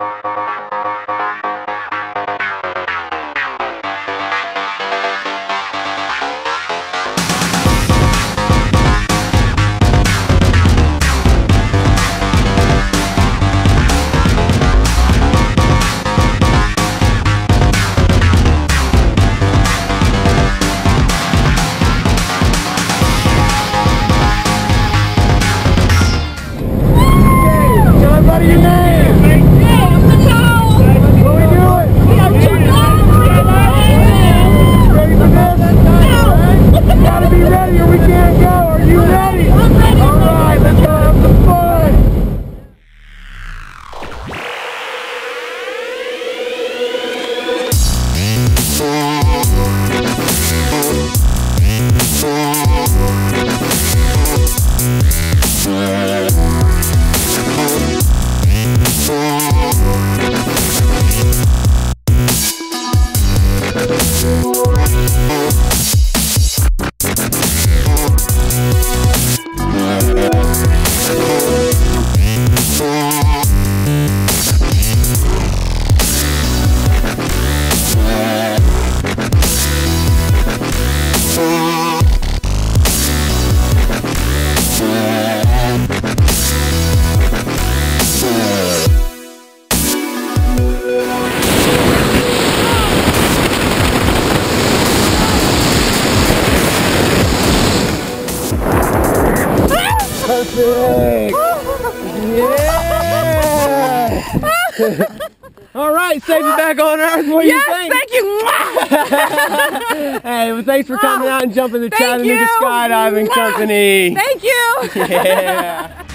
What are your names? What are we doing? Ready for this? You gotta be ready or we can't go. Are you ready? Alright, let's go have some fun. Perfect! Yeah! Alright, save you back on Earth. What do you think? Thank you! Hey, well, thanks for coming out and jumping the Chattanooga Skydiving Company. Thank you! Yeah!